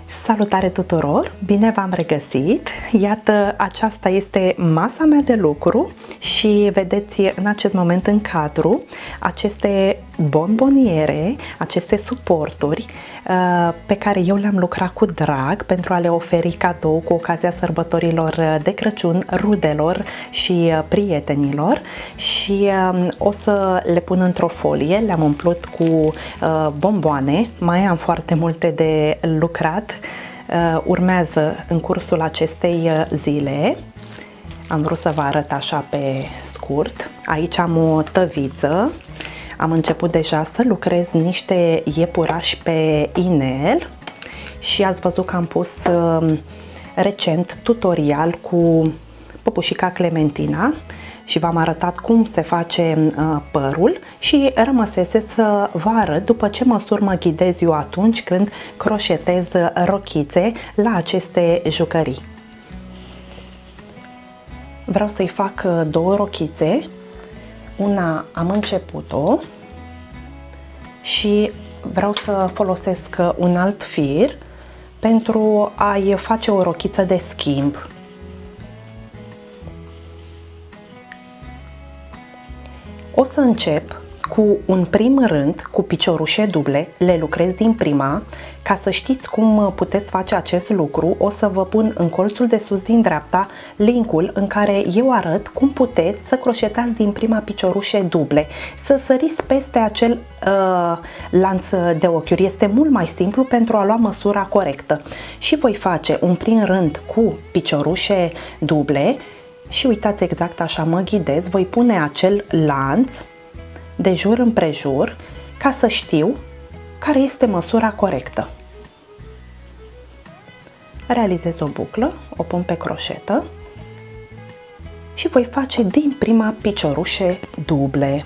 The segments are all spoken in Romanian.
Salutare tuturor! Bine v-am regăsit! Iată, aceasta este masa mea de lucru și vedeți în acest moment în cadru aceste bonboniere, aceste suporturi pe care eu le-am lucrat cu drag pentru a le oferi cadou cu ocazia sărbătorilor de Crăciun rudelor și prietenilor și o să le pun într-o folie, le-am umplut cu bomboane, mai am foarte multe de lucrat. Urmează în cursul acestei zile. Am vrut să vă arăt așa pe scurt. Aici am o tăviță. Am început deja să lucrez niște iepurași pe inel și ați văzut că am pus recent tutorial cu păpușica Clementina și v-am arătat cum se face părul și rămăsese să vă arăt după ce măsuri mă ghidez eu atunci când croșetez rochițe la aceste jucării. Vreau să-i fac două rochițe. Una am început-o și vreau să folosesc un alt fir pentru a-i face o rochiță de schimb. O să încep cu un prim rând cu piciorușe duble, le lucrez din prima. Ca să știți cum puteți face acest lucru, o să vă pun în colțul de sus din dreapta linkul în care eu arăt cum puteți să croșetați din prima piciorușe duble, să săriți peste acel lanț de ochiuri. Este mult mai simplu pentru a lua măsura corectă. Și voi face un prim rând cu piciorușe duble și uitați, exact așa mă ghidez, voi pune acel lanț de jur împrejur ca să știu care este măsura corectă. Realizez o buclă, o pun pe croșetă și voi face din prima piciorușe duble.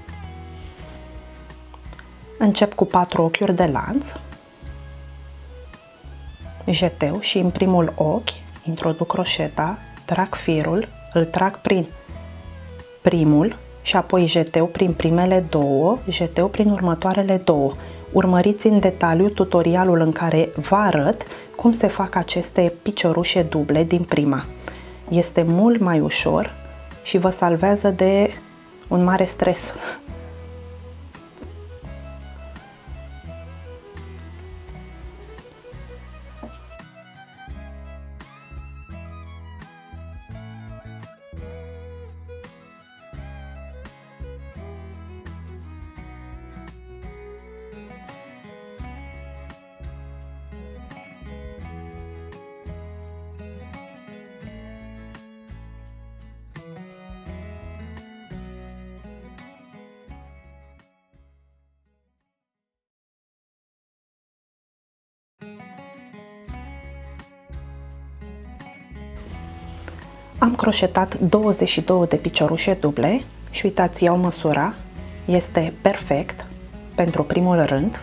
Încep cu 4 ochiuri de lanț, jeteu și în primul ochi introduc croșeta, trag firul, îl trag prin primul și apoi jeteu prin primele două, jeteu prin următoarele două. Urmăriți în detaliu tutorialul în care vă arăt cum se fac aceste piciorușe duble din prima. Este mult mai ușor și vă salvează de un mare stres. Am croșetat 22 de piciorușe duble și uitați, iau măsura, este perfect pentru primul rând.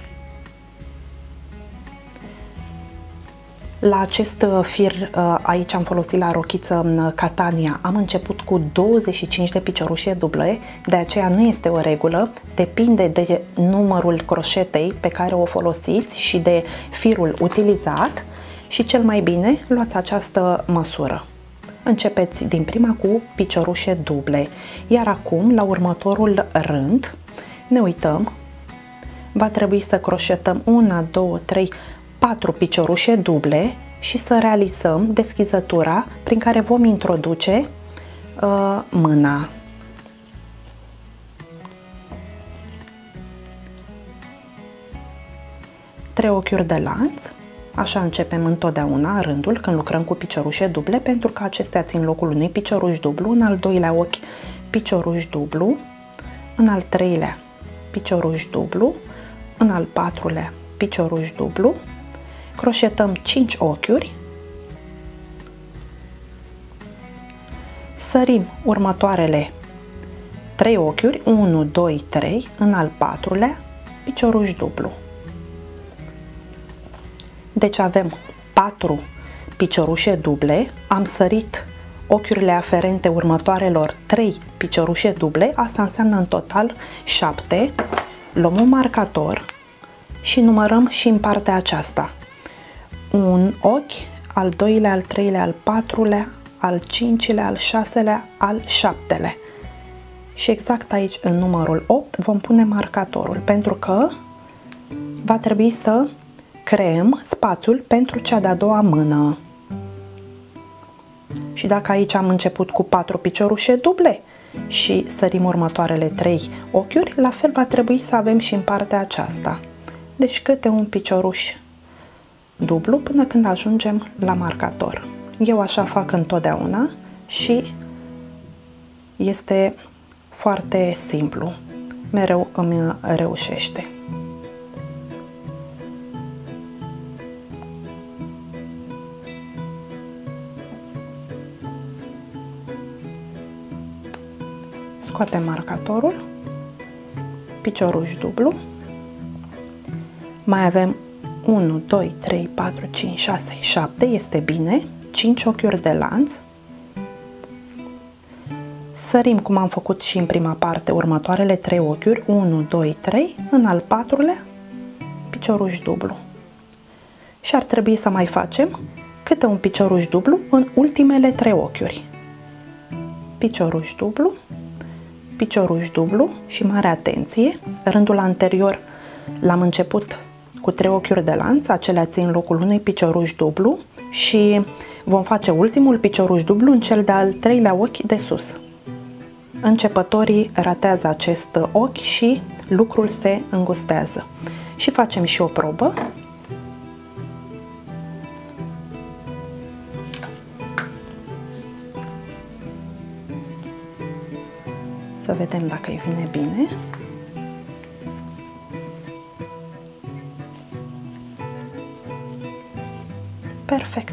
La acest fir, aici am folosit la rochiță Catania, am început cu 25 de piciorușe duble, de aceea nu este o regulă, depinde de numărul croșetei pe care o folosiți și de firul utilizat și cel mai bine luați această măsură. Începeți din prima cu piciorușe duble, iar acum la următorul rând ne uităm, va trebui să croșetăm 1, 2, 3, 4 piciorușe duble și să realizăm deschizătura prin care vom introduce mâna. Trei ochiuri de lanț. Așa începem întotdeauna rândul când lucrăm cu piciorușe duble, pentru că acestea țin locul unui picioruș dublu, în al doilea ochi picioruș dublu, în al treilea picioruș dublu, în al patrulea picioruș dublu, croșetăm 5 ochiuri, sărim următoarele 3 ochiuri, 1, 2, 3, în al patrulea picioruș dublu. Deci avem 4 piciorușe duble, am sărit ochiurile aferente următoarelor 3 piciorușe duble, asta înseamnă în total 7. Luăm un marcator și numărăm și în partea aceasta. un ochi, al doilea, al treilea, al patrulea, al cincilea, al șaselea, al șaptelea. Și exact aici, în numărul 8, vom pune marcatorul, pentru că va trebui să creăm spațiul pentru cea de-a doua mână. Și dacă aici am început cu 4 piciorușe duble și sărim următoarele 3 ochiuri, la fel va trebui să avem și în partea aceasta. Deci câte un picioruș dublu până când ajungem la marcator. Eu așa fac întotdeauna și este foarte simplu. Mereu îmi reușește. Scoatem marcatorul, picioruș dublu, mai avem 1, 2, 3, 4, 5, 6, 7, este bine, 5 ochiuri de lanț, sărim cum am făcut și în prima parte următoarele 3 ochiuri, 1, 2, 3, în al patrulea picioruș dublu și ar trebui să mai facem câte un picioruș dublu în ultimele 3 ochiuri, picioruș dublu, picioruș dublu și mare atenție, rândul anterior l-am început cu 3 ochiuri de lanț, acelea țin locul unui picioruș dublu și vom face ultimul picioruș dublu în cel de-al treilea ochi de sus. Începătorii ratează acest ochi și lucrul se îngustează. Și facem și o probă. Să vedem dacă îi vine bine. Perfect.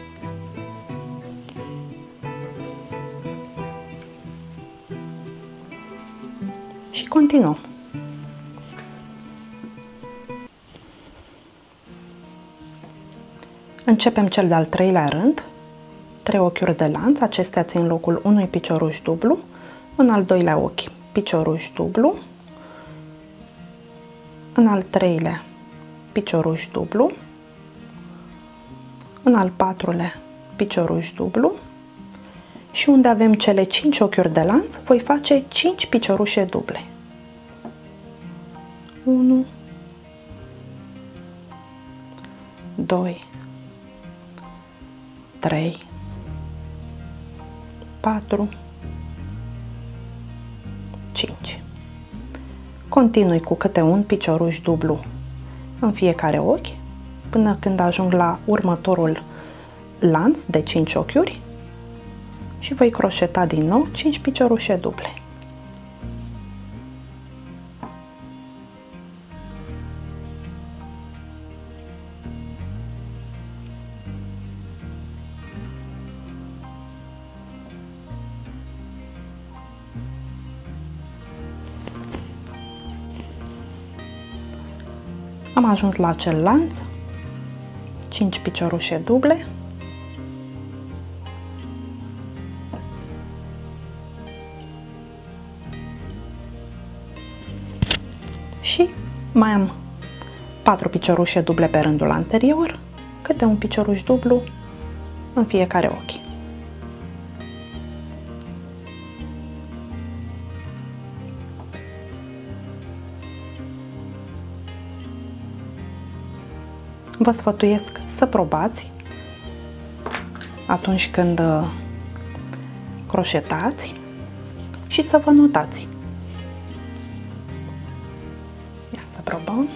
Și continuăm. Începem cel de-al treilea rând, 3 ochiuri de lanț, acestea țin locul unui picioruș dublu, în al doilea ochi picioruș dublu, în al treilea picioruș dublu, în al patrulea picioruș dublu și unde avem cele 5 ochiuri de lanț, voi face 5 piciorușe duble. 1, 2, 3, 4, 5. Continui cu câte un picioruș dublu în fiecare ochi până când ajung la următorul lanț de 5 ochiuri și voi croșeta din nou 5 piciorușe duble. Am ajuns la acel lanț, 5 piciorușe duble, și mai am 4 piciorușe duble pe rândul anterior, câte un picioruș dublu în fiecare ochi. Vă sfătuiesc să probați atunci când croșetați și să vă notați. Ia să probăm.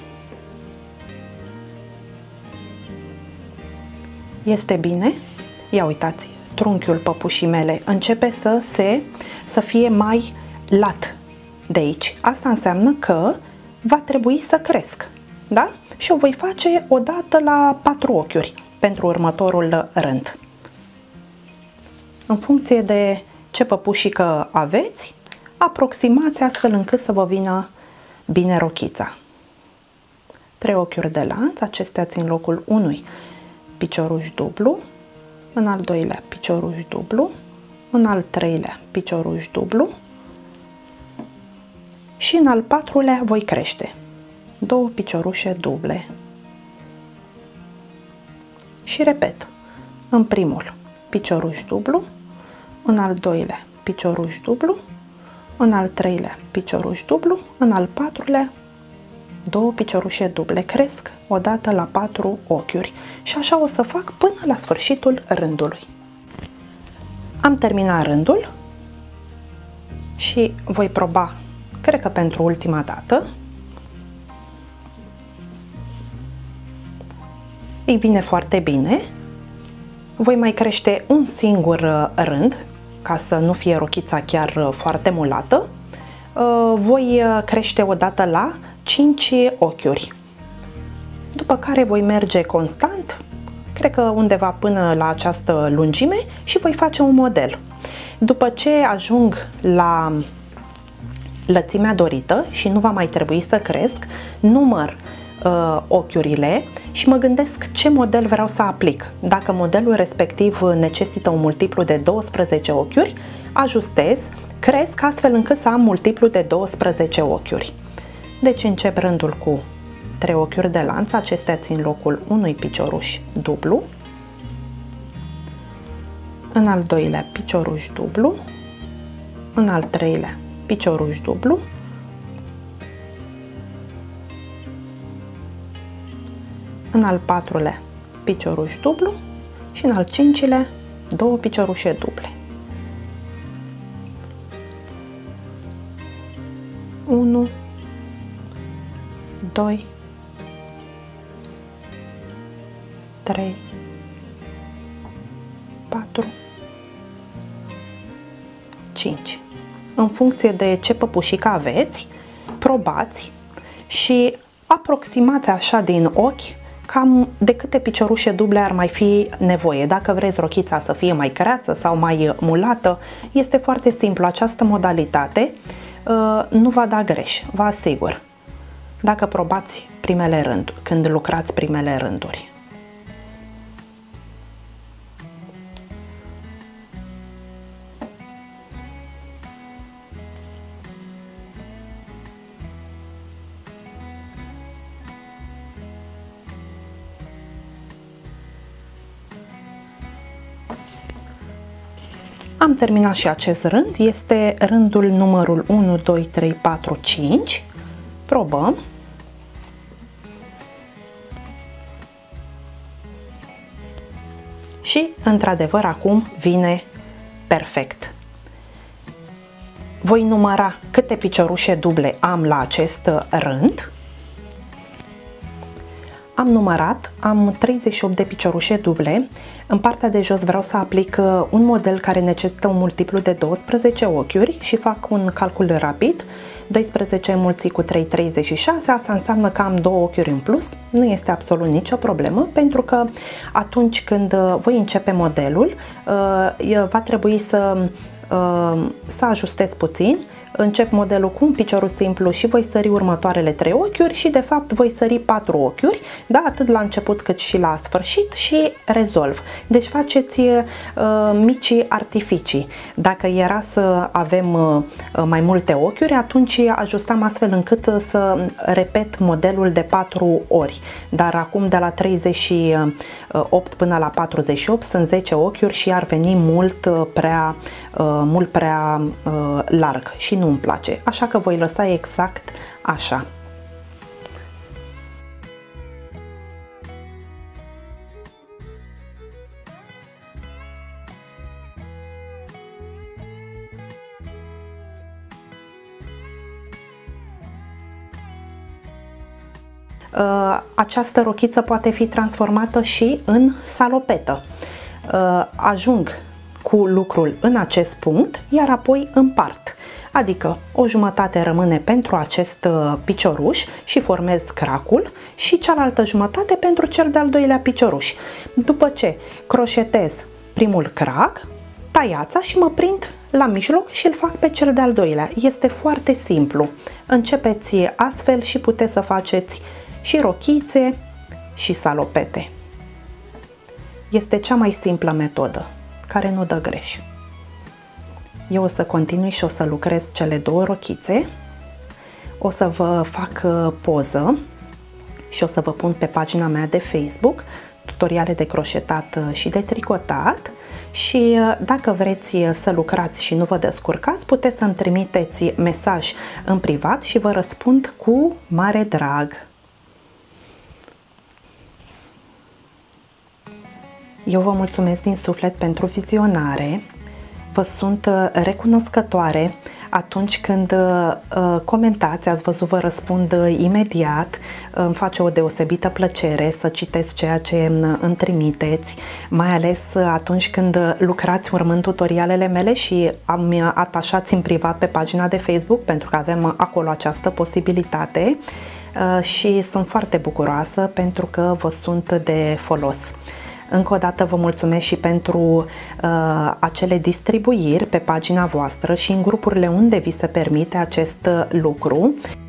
Este bine. Ia uitați, trunchiul păpușii mele începe să fie mai lat de aici. Asta înseamnă că va trebui să cresc. Da? Și o voi face o dată la 4 ochiuri pentru următorul rând. În funcție de ce păpușică aveți, aproximați astfel încât să vă vină bine rochița. 3 ochiuri de lanț, acestea țin locul unui picioruș dublu, în al doilea picioruș dublu, în al treilea picioruș dublu și în al patrulea voi crește 2 piciorușe duble. și repet. În primul picioruș dublu, în al doilea picioruș dublu, în al treilea picioruș dublu, în al patrulea două piciorușe duble. Cresc odată la 4 ochiuri și așa o să fac până la sfârșitul rândului. Am terminat rândul și voi proba, cred că pentru ultima dată. Îi vine foarte bine. Voi mai crește un singur rând ca să nu fie rochița chiar foarte mulată. Voi crește odată la 5 ochiuri. După care voi merge constant, cred că undeva până la această lungime și voi face un model. După ce ajung la lățimea dorită și nu va mai trebui să cresc, număr ochiurile și mă gândesc ce model vreau să aplic. Dacă modelul respectiv necesită un multiplu de 12 ochiuri, ajustez, cresc astfel încât să am multiplu de 12 ochiuri. Deci încep rândul cu 3 ochiuri de lanț, acestea țin locul unui picioruș dublu. În al doilea picioruș dublu, în al treilea picioruș dublu, în al patrulea picioruș dublu și în al cincilea două piciorușe duble. 1, 2, 3, 4, 5. În funcție de ce păpușică aveți, probați și aproximați așa din ochi cam de câte piciorușe duble ar mai fi nevoie. Dacă vreți rochița să fie mai creață sau mai mulată, este foarte simplu. Această modalitate nu va da greș, vă asigur. Dacă probați primele rânduri, când lucrați primele rânduri. Am terminat și acest rând, este rândul numărul 1, 2, 3, 4, 5. Probăm. Și, într-adevăr, acum vine perfect. Voi număra câte piciorușe duble am la acest rând. Am numărat, am 38 de piciorușe duble. În partea de jos vreau să aplic un model care necesită un multiplu de 12 ochiuri și fac un calcul rapid. 12 înmulțit cu 3, 36, asta înseamnă că am 2 ochiuri în plus. Nu este absolut nicio problemă, pentru că atunci când voi începe modelul, va trebui să ajustez puțin. Încep modelul cu un piciorul simplu și voi sări următoarele 3 ochiuri și de fapt voi sări 4 ochiuri, da? Atât la început cât și la sfârșit și rezolv. Deci faceți mici artificii. Dacă era să avem mai multe ochiuri, atunci ajustam astfel încât să repet modelul de 4 ori. Dar acum de la 38 până la 48 sunt 10 ochiuri și ar veni mult prea larg și nu îmi place, așa că voi lăsa exact așa. Această rochiță poate fi transformată și în salopetă. Ajung cu lucrul în acest punct, iar apoi împart. Adică o jumătate rămâne pentru acest picioruș și formez cracul și cealaltă jumătate pentru cel de-al doilea picioruș. După ce croșetez primul crac, taiața și mă prind la mijloc și îl fac pe cel de-al doilea. Este foarte simplu. Începeți astfel și puteți să faceți și rochițe și salopete. Este cea mai simplă metodă, care nu dă greș. Eu o să continui și o să lucrez cele 2 rochițe. O să vă fac poză și o să vă pun pe pagina mea de Facebook tutoriale de croșetat și de tricotat. Și dacă vreți să lucrați și nu vă descurcați, puteți să-mi trimiteți mesaj în privat și vă răspund cu mare drag. Eu vă mulțumesc din suflet pentru vizionare. Vă sunt recunoscătoare atunci când comentați, ați văzut, vă răspund imediat. Îmi face o deosebită plăcere să citesc ceea ce îmi trimiteți, mai ales atunci când lucrați urmând tutorialele mele și îmi atașați în privat pe pagina de Facebook, pentru că avem acolo această posibilitate și sunt foarte bucuroasă pentru că vă sunt de folos. Încă o dată vă mulțumesc și pentru acele distribuiri pe pagina voastră și în grupurile unde vi se permite acest lucru.